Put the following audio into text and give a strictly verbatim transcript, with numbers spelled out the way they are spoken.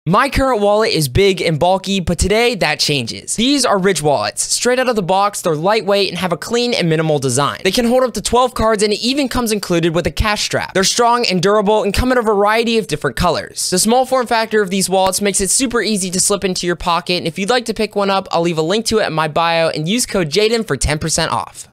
My current wallet is big and bulky, but today that changes. These are Ridge wallets. Straight out of the box, they're lightweight and have a clean and minimal design. They can hold up to twelve cards and it even comes included with a cash strap. They're strong and durable and come in a variety of different colors. The small form factor of these wallets makes it super easy to slip into your pocket, and if you'd like to pick one up, I'll leave a link to it in my bio and use code Jaden for ten percent off.